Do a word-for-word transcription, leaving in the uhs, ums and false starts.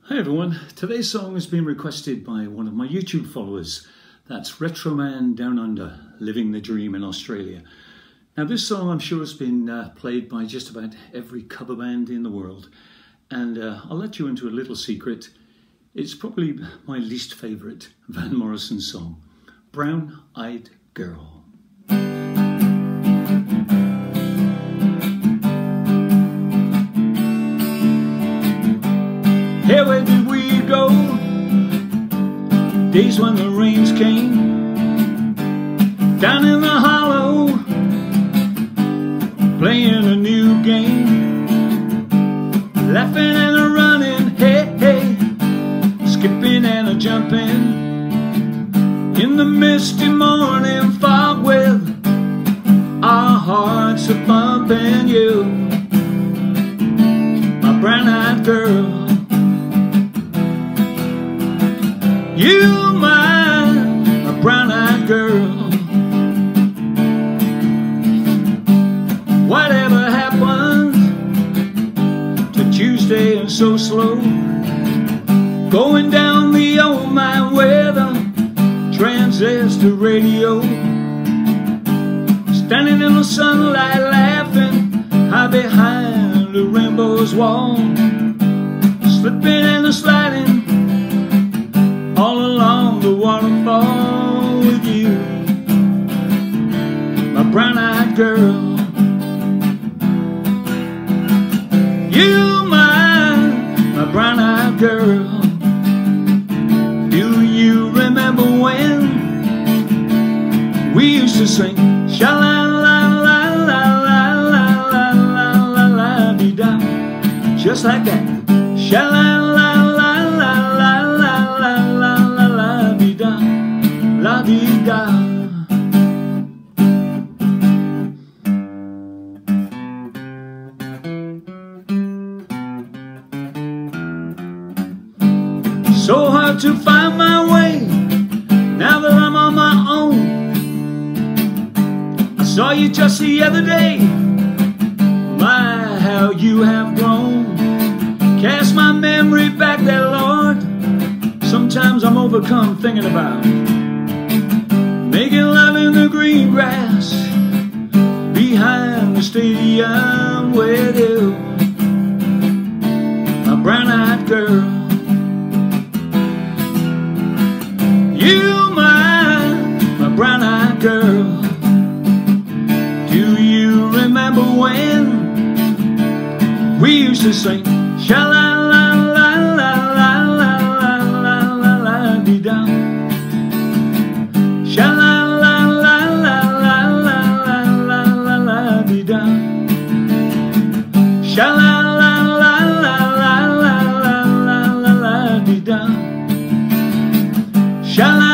Hi everyone, today's song has been requested by one of my YouTube followers. That's Retro Man Down Under, living the dream in Australia. Now this song I'm sure has been uh, played by just about every cover band in the world. And uh, I'll let you into a little secret. It's probably my least favourite Van Morrison song, Brown Eyed Girl. Hey, where did we go? Days when the rains came, down in the hollow, playing a new game, laughing and a running, hey, hey, skipping and a jumping, in the misty morning fog with our hearts a bumping. You, my brown-eyed girl, you, my, my brown-eyed girl. Whatever happened to Tuesday and so slow, going down the old mine with a transistor radio, standing in the sunlight laughing, high behind the rainbow's wall, slipping and sliding all along the waterfall with you, my brown-eyed girl. You, my, my brown-eyed girl. Do you remember when we used to sing sha-la-la-la-la-la-la-la-la-la-la-la-dee-da, just like that, sha-la-la-la-la-la-la-la-la-la-dee-da, la-dee-da. So hard to find my way now that I'm on my own. I saw you just the other day. My, how you have grown. Cast my memory back there, Lord. Sometimes I'm overcome thinking about making love in the green grass behind the stadium with you, my brown-eyed girl. You, my, my brown-eyed girl. Do you remember when we used to sing sha-la-la-la-la-la-la-la-la-la-la-dee-da, sha-la-la-la-la-la-la-la-la-la-dee-da, sha-la-la-la-la-la-la-la-la-la-dee-da, sha-la